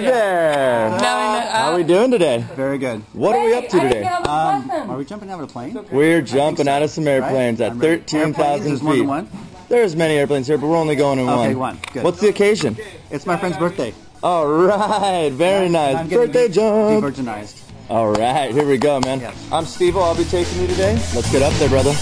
there. How are we doing today? Very good. What are we up to today? Are we jumping out of a plane? We're jumping out of some airplanes at 13,000 feet. There's many airplanes here, but we're only going in one. Okay, one. Good. What's the occasion? It's my friend's birthday. All right, very nice. Birthday jump. De-virginized. All right, here we go, man. Yes. I'm Steve-O. I'll be taking you today. Let's get up there, brother.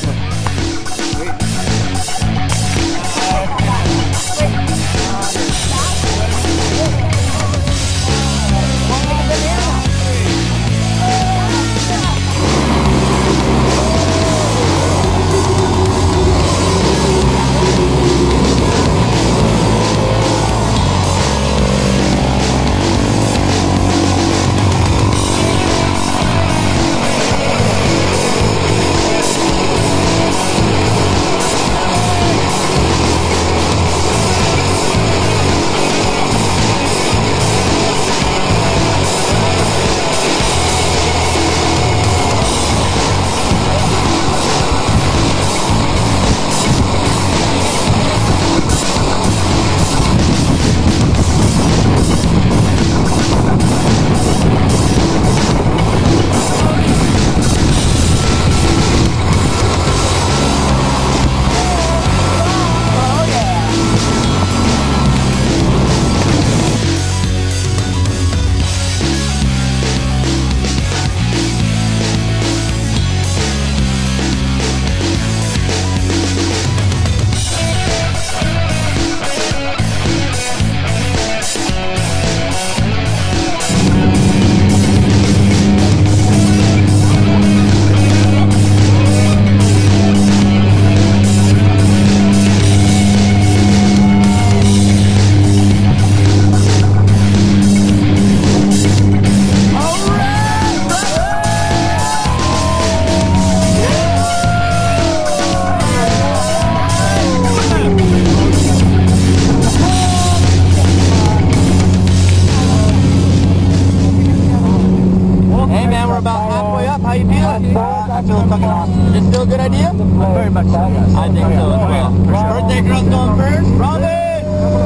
I feel fucking awesome. Is it still a good idea? Very much so, yes. I think so as well. Birthday girl's going first. Robin!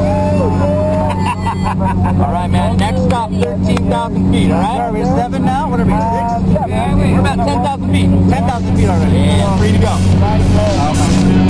All right, man. Next stop, 13,000 feet, all right? Are we at 7 now? What are we, 6? We're about 10,000 feet. 10,000 feet already. Yeah, free to go.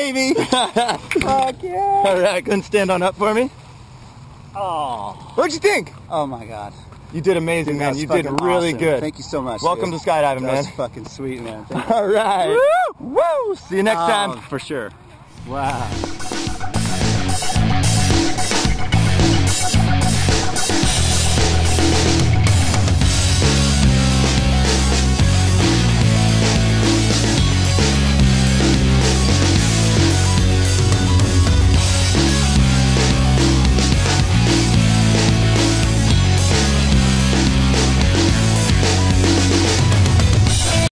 baby. Fuck yeah. All right, go and stand on up for me. Oh. What'd you think? Oh my God. You did amazing, man. You did really awesome. good. Thank you so much. Welcome dude. to skydiving, man. That's fucking sweet, man. All right. Woo! Woo! See you next time. For sure. Wow.